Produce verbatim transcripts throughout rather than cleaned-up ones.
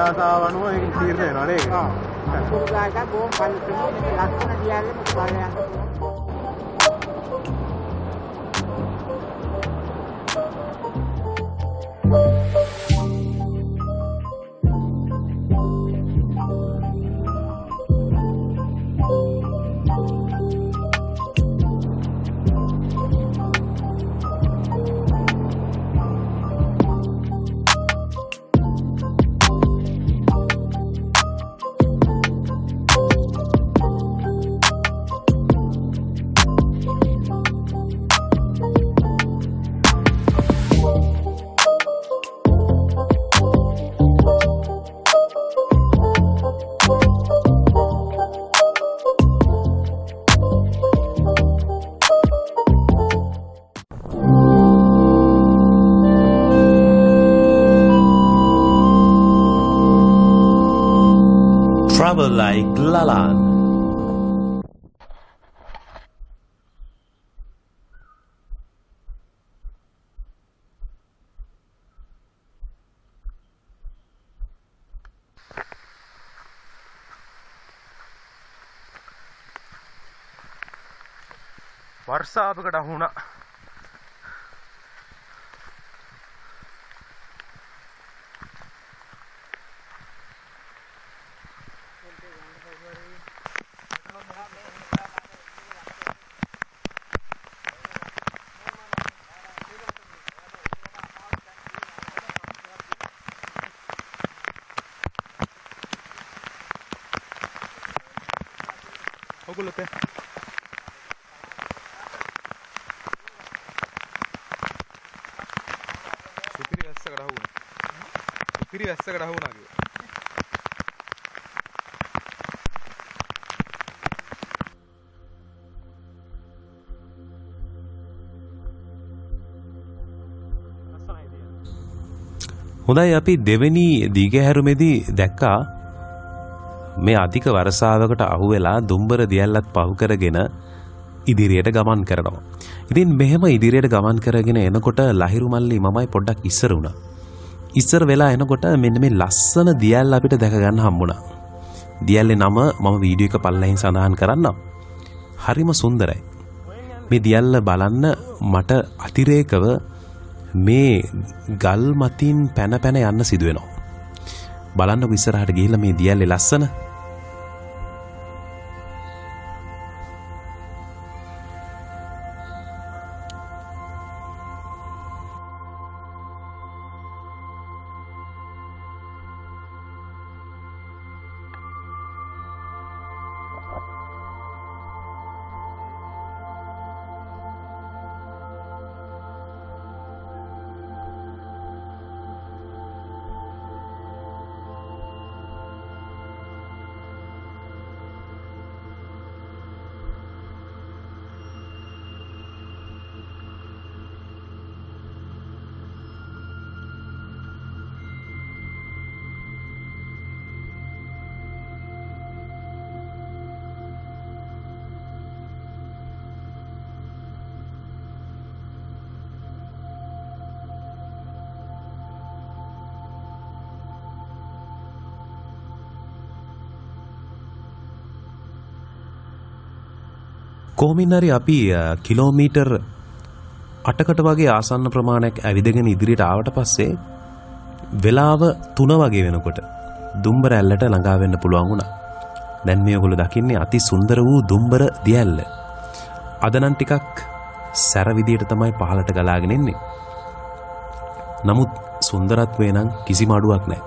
ආසාව අනුව ඒක තීරණය වෙනවා නේද? ආ. අකුරුදායක බොම් පල්ලෙන්නේ මේ ලස්සන දියල්ලේ මුස්පල්ලයන්. Travel like Lalan. වර්ෂාවකට අහුණා. ඔගොල්ලෝ තේ සුපිරි වැස්සකට අහුණා. සුපිරි වැස්සකට අහුණා කිව්වා. හොඳයි අපි දෙවෙනි දීඝහැරුමේදී දැක්කා මේ අධික වර්ෂාවකට අහු වෙලා දුම්බර දියැල්ලත් පහු කරගෙන ඉදිරියට ගමන් කරනවා. ඉතින් මෙහෙම ඉදිරියට ගමන් කරගෙන එනකොට ලහිරු මල්ලි මමයි පොඩ්ඩක් ඉස්සර වුණා. ඉස්සර වෙලා එනකොට මෙන්න මේ ලස්සන දියැල්ල අපිට දැක ගන්න හම්බුණා. දියැල්ලේ නම මම වීඩියෝ එක පල්ලෙහින් සඳහන් කරන්නම්. හරිම සුන්දරයි. මේ දියැල්ල බලන්න මට අතිරේකව මේ ගල් මතින් පැන පැන යන්න සිදු වෙනවා. බලන්නකො ඉස්සරහට ගිහිල්ලා මේ දියැල්ලේ ලස්සන. කොහොමින් හරි අපි කිලෝමීටර් අටකට වගේ ආසන්න ප්‍රමාණයක් ඇවිදගෙන ඉදිරියට ආවට පස්සේ වෙලාව තුන වගේ වෙනකොට දුම්බර ඇල්ලට ළඟා වෙන්න පුළුවන් වුණා. දැන් මේ ඔයගොල්ලෝ දකින්නේ අති සුන්දර වූ දුම්බර දියැල්ල. අද නම් ටිකක් සැර විදියට තමයි පහළට ගලාගෙන එන්නේ. නමුත් සුන්දරත්වේ නම් කිසිම අඩුවක් නැහැ.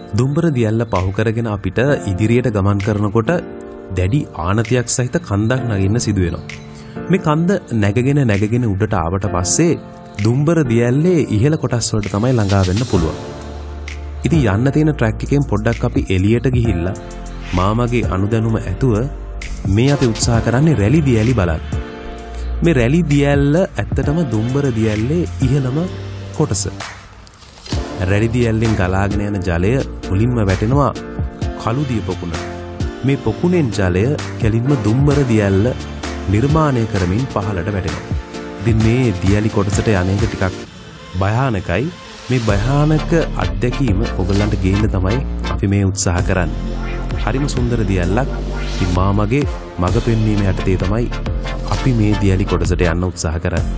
දුම්බර දියැල්ල පහු කරගෙන අපිට ඉදිරියට ගමන් කරනකොට දැඩි ආනතියක් සහිත කන්දක් නගින්න සිදු වෙනවා. මේ කන්ද නැගගෙන නැගගෙන උඩට ආවට පස්සේ දුම්බර දියැල්ලේ ඉහළ කොටස් වලට තමයි ළඟා වෙන්න පුළුවන්. ඉතින් යන්න තියෙන ට්‍රැක් එකෙන් පොඩ්ඩක් අපි එළියට ගිහිල්ලා මාමගේ අනුදැනුම ඇතුව මේ අපි උත්සාහ කරන්නේ රැලි දියැලි බලන්න. මේ රැලි දියැල්ල ඇත්තටම දුම්බර දියැල්ලේ ඉහළම කොටස. රැලි දියැල්ලෙන් ගලාගෙන යන ජලය මුලින්ම වැටෙනවා කළු දිය පොකුණ. මේ පොකුණෙන් ජලය කෙලින්ම දුම්බර දියැල්ල නිර්මාණය කරමින් පහළට වැටෙනවා. ඉතින් මේ දියැලි කොටසට යන්නේක ටිකක් භයානකයි. මේ භයානක අත්දැකීම ඔයගලන්ට ගේන්න තමයි අපි මේ උත්සාහ කරන්නේ. හරිම සුන්දර දියැලක්. ඉතින් මාමගේ මග පෙන්වීම යටතේ තමයි අපි මේ දියැලි කොටසට යන්න උත්සාහ කරන්නේ.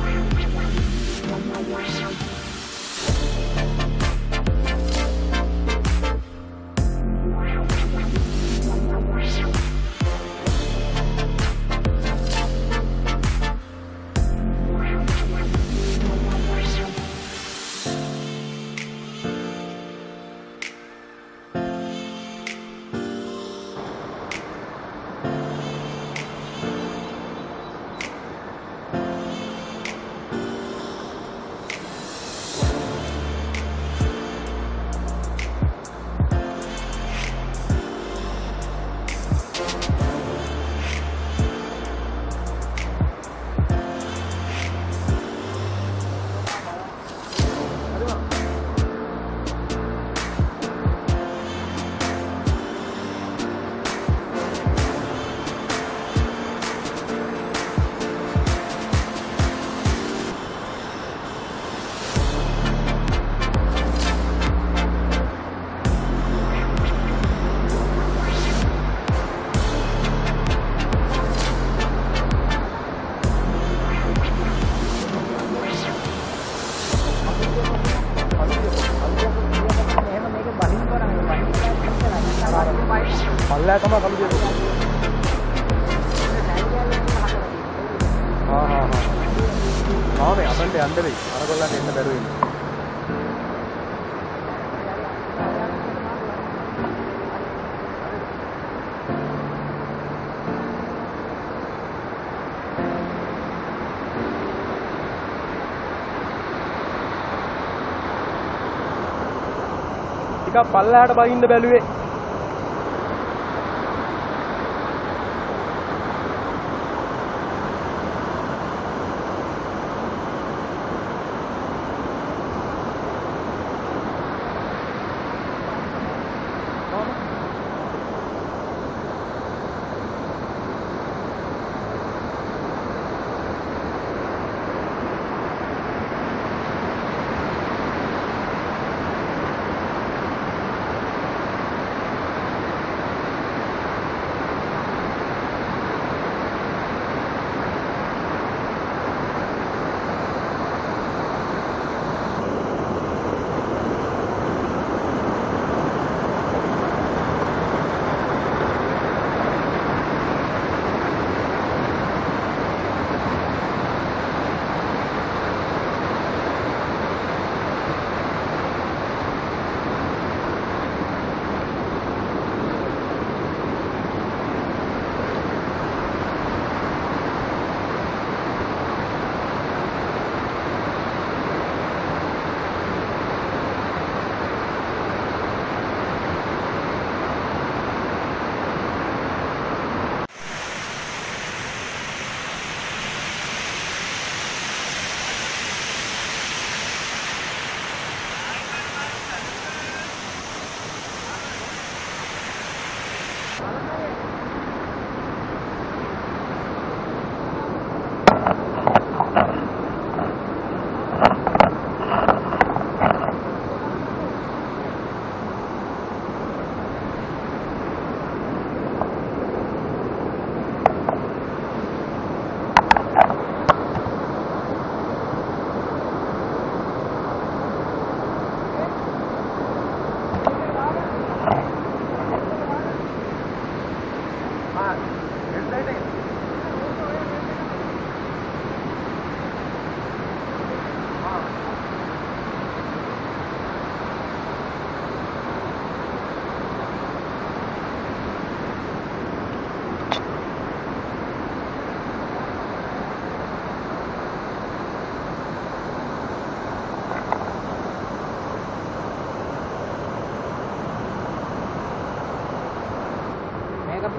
පල්ලෑ තමයි කළු දෙක. හා හා හා. ආවේ අතන්ට යන්න වෙයි. අරගොල්ලන්ට එන්න බැරුව ඉන්නේ. ටිකක් පල්ලෑට බහින්න බැලුවේ.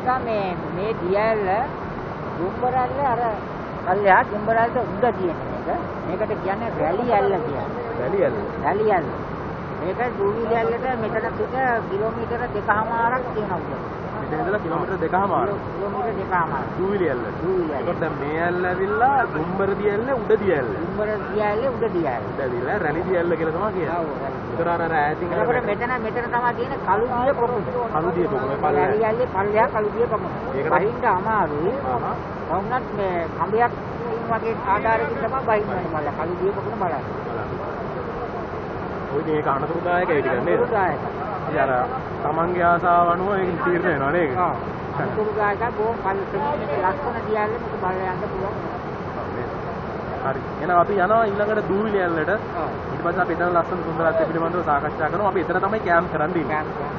දැක්කා මේ මේ දියැල දුම්බරල්ල අර කල්යා දුම්බරල්ලට උඩ තියෙන එක. මේකට කියන්නේ රැලි ඇල්ල කියලා. රැලි ඇල්ල. රැලි ඇල්ල. මේක දූවිලි ඇල්ලට මෙතන සිට කිලෝමීටර දෙකමාරක් තියෙනවා. මෙතන ඉඳලා කිලෝමීටර දෙකමාරක්. කිලෝමීටර දෙකමාරක්. දූවිලි ඇල්ල. දූවිලි ඇල්ල. ඒකට දැන් මේ ඇල්ල ඇවිල්ලා දුම්බර දියැල්ල උඩ දියැල්ල. දුම්බර දියැල්ල උඩ දියැල්ල. උඩ දියැල්ල රැලි දියැල්ල කියලා තමයි කියන්නේ. ඔව් රැලි. ඒතර අර අර ඈතින් එතකොට මෙතන මෙතන තමයි තියෙන කළු දිය පොකුණ. කළු දිය පොකුණ පල්ලෙහා. රැලි ඇල්ලේ පල්ලෙහා කළු දිය පොකුණ. ඒකට බහින්න අමාරුයි. වුණත් මේ කඹයක් වගේ ආධාරකින් තමයි බහින්නේ මල කළු දිය පොකුණ බලන්න. ඔය මේක අනතුරුදායකයි ටික නේද? අනතුරුදායකයි. අර තමන්ගේ ආසාව අනුව ඒක තීරණය වෙනවා නේද? ඔව්. අනතුරුදායකයි බොහොම පරිස්සමෙන් මේක ලස්සන දියල්ල මේක බල යන්න පුළුවන්. හරි. එහෙනම් අපි යනවා ඊළඟට දූවිලි ඇල්ලට. ඔව්. ඊට පස්සේ අපි එතන ලස්සන සුන්දරත්වය පිළිබඳව සාකච්ඡා කරනවා. අපි එතන තමයි කැම්ප් කරන්න ඉන්නේ. කැම්ප් කරන්න.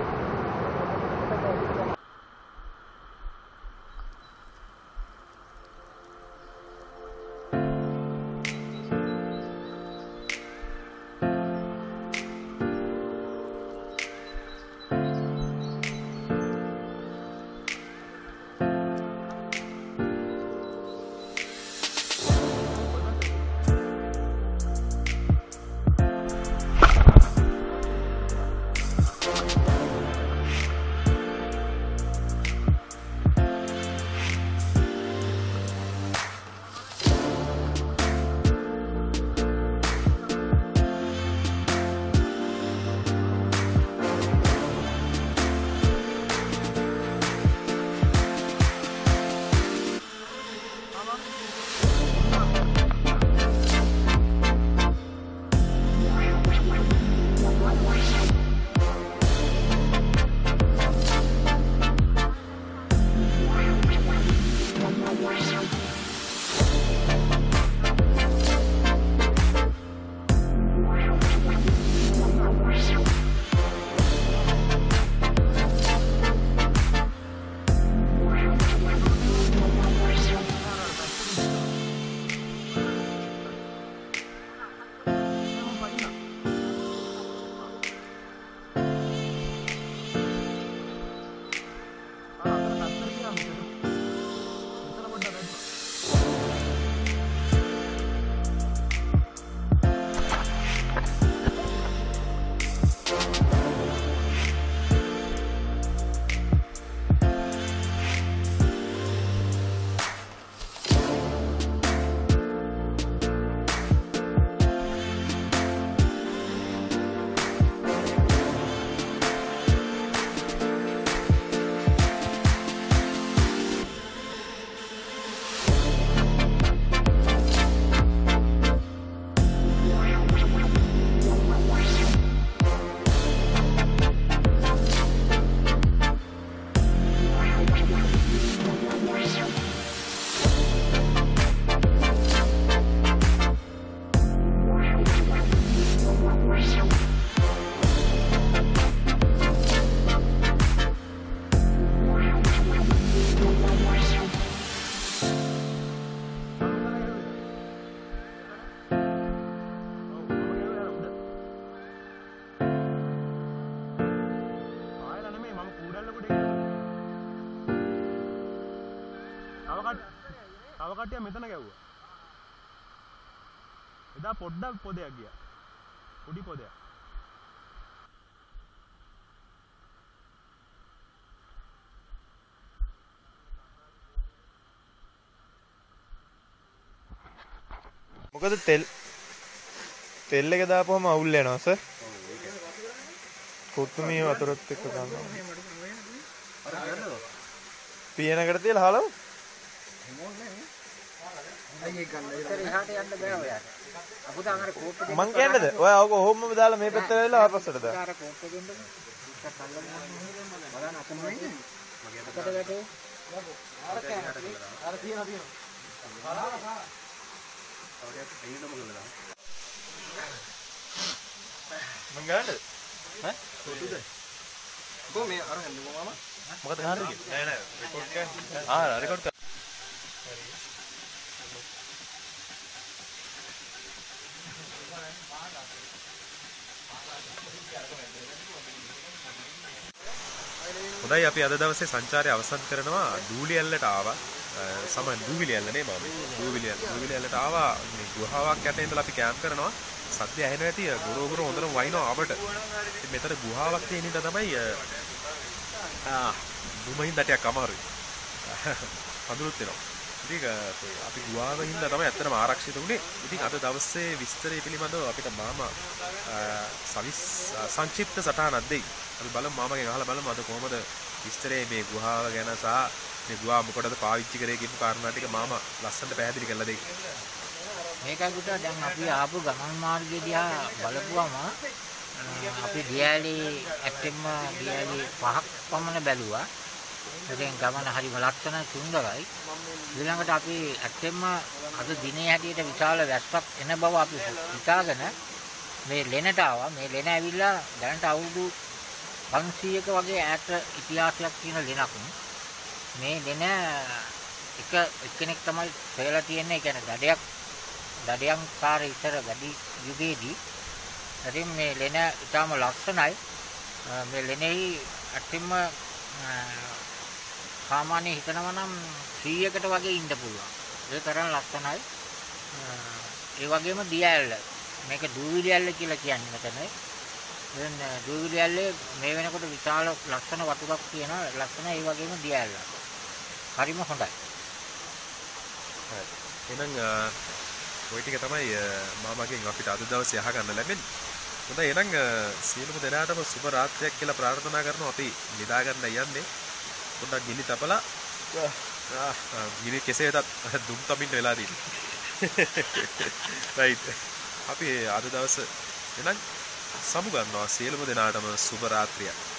තව කට්ටිය මෙතන ගැව්වා. එදා පොඩ්ඩක් පොදයක් ගියා. පොඩි පොදයක්. මොකද තෙල් තෙල් එක දාපුවම අවුල් වෙනවා සර්. කොත්තුමී වතුරත් එක්ක ගන්නවා. පියනකට තියලා හලව. මං කියන්නද? ඔය අවක ඔහොමම දාලා මේ පැත්තට වෙලා ආපස්සට දාන්න. මං ගන්නද? ඈ? කොටුද? කො මේ අර හන්ද කොහමම? මොකද ගන්නද? නෑ නෑ රෙකෝඩ් කරන්න. ආ රෙකෝඩ් කරන්න. හරි. හොඳයි අපි අද දවසේ සංචාරය අවසන් කරනවා දූලි ඇල්ලට ආවා. සමන් දූවිලි ඇල්ල නේ මම. දූවිලි ඇල්ල. දූවිලි ඇල්ලට ආවා මේ ගුහාවක් යට ඉඳලා අපි කැම්ප් කරනවා. සද්ද ඇහෙනවා ඇති ගොරෝගොර හොඳටම වයින්නවා අපට. ඉතින් මෙතන ගුහාවක් තියෙන ඉඳ තමයි ආ දුමින් දටයක් අමාරුයි. හඳුනුත් වෙනවා. ඉතින් අපි ගුහාවෙන් හින්දා තමයි ඇත්තටම ආරක්ෂිත වුණේ. ඉතින් අද දවසේ විස්තරය පිළිබඳව අපිට මාමා සවිස් සංක්ෂිප්ත සටහනක් දෙයි. අපි බලමු මාමාගෙන් අහලා බලමු අද කොහොමද විස්තරේ මේ ගුහාව ගැන සහ මේ ගුහාව මොකටද පාවිච්චි කරේ කියන කාරණා ටික මාමා ලස්සනට පැහැදිලි කරලා දෙයි. මේකයි පුතා දැන් අපි ආපු ගමන් මාර්ගය දිහා බලපුවම අපි දියාලි ඇත්තෙන්ම දියාලි පහක් පමණ බැලුවා. ඒකෙන් ගමන හරිම ලස්සන සුන්දරයි. ඊළඟට අපි ඇත්තෙන්ම අද දිනේ හැටියට විශාල වැස්සක් එන බව අපි හිතාගෙන මේ ලෙනට ආවා. මේ ලෙන ඇවිල්ලා දැනට අවුරුදු පන්සීයක වගේ ඈත ඉතිහාසයක් තියෙන ලෙනක්. මේ ලෙන එක එක්කෙනෙක් තමයි සොයලා තියෙන්නේ. ඒ කියන්නේ දඩයක් දඩයන් කාර්ය ඉතර වැඩි යුගයේදී. ඉතින් මේ ලෙන ඉතාම ලස්සනයි. මේ ලෙනෙහි ඇත්තෙන්ම සාමාන්‍ය හිතනවා නම් සීයකට වගේ ඉන්න පුළුවන්. ඒ තරම් ලස්සනයි. ඒ වගේම දිය ඇල්ල. මේක දූවිලි ඇල්ල කියලා කියන්නේ මෙතන. දැන් දූවිලි ඇල්ලේ මේ වෙනකොට විශාල ලස්සන වතුරක් තියෙනවා. ලස්සන ඒ වගේම දිය ඇල්ල. හරිම හොඳයි. හරි. එහෙනම් ඔය ටික තමයි මාමාගෙන් අපිට අද දවසේ අහගන්න ලැබෙන්නේ. හොඳයි එහෙනම් සියලුම දෙනාටම සුබ රාත්‍රියක් කියලා ප්‍රාර්ථනා කරනවා. අපි නිදා ගන්න යන්නේ. පොඩ්ඩක් ගිනි තපලා ආ ගිනි කෙසේ වෙතත් දුම් තමින් වෙලා දින්නේ. රයිට්. අපි අද දවසේ එහෙනම් සමු ගන්නවා සියලුම දෙනාටම සුබ රාත්‍රියක්.